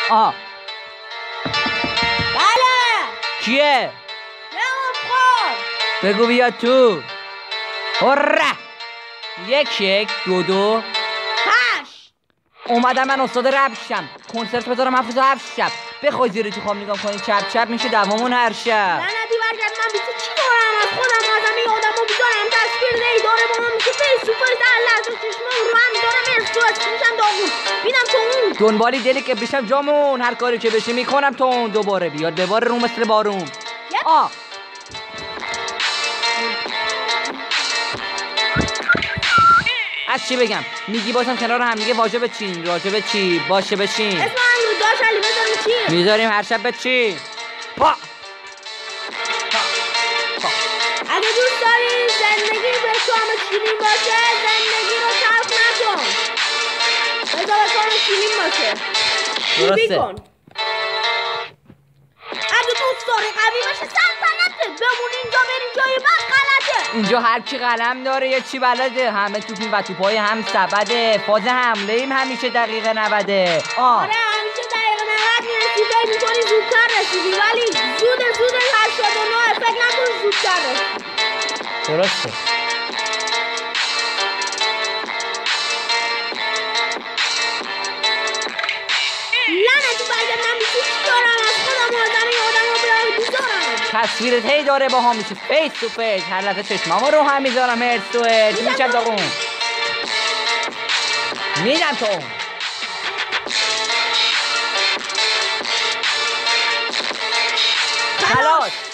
بله کیه؟ جواب خور بگو بیا تو. هره 1 2 8 اومدم من استاد رپ شم، کنسرت بذارم 7 روز 7 شب. بخوای زیر تو خواب نگاه کنی چپ چپ میشه دوامون هر شب. لعنتی برگرد، من بیتو چی دارم؟ از خودم آدم این آدم رو بیدارم، تصویر دی داره با هم میشه فیس تو فیس، در لحظه چشمم رو هم میدارم ارسوات میشم داغون، بینم تو اون دنبالی دلی که بشم جامون، هر کاری که بشه میکنم تو اون، دوباره بیاد ببار رو مثل بارون. از چی بگم؟ میگی باشم کنار هم دیگه واجب چین، راجب چی؟ باشه بشین. اسم من رو داشت علی بزنیم چی؟ میذاریم هر شب بچین. اگه دوست داری زندگی به تو همه شیرین باشه، زندگی رو تلخ نکن، بذار به تو همه شیرین باشه، خوبی کن. اگه دوست داری قوی باشه سلطنته، بمون اینجا بریم جای بد غلطه. اینجا هر کی قلم داره یه چی بلده، همه توپیم و توپای هم سبده، فاز حمله ایم همیشه دقیقه 90. آره همیشه دقیقه 90 میرسی، فکر میکنی زودتر رسیدی، ولی زود 89 فکر نکن زودتر رسیدی. درسته. لعنتی برگرد، من بیتو چی دارم؟ از خودم آدم این آدم رو بیارم بیزارم. تصویرت هی داره با هم میشه فیس تو فیس، هر لحظه چشمامو رو هم میذارم هرس تو هرس میشم داغون، میدم تو اون. خلاص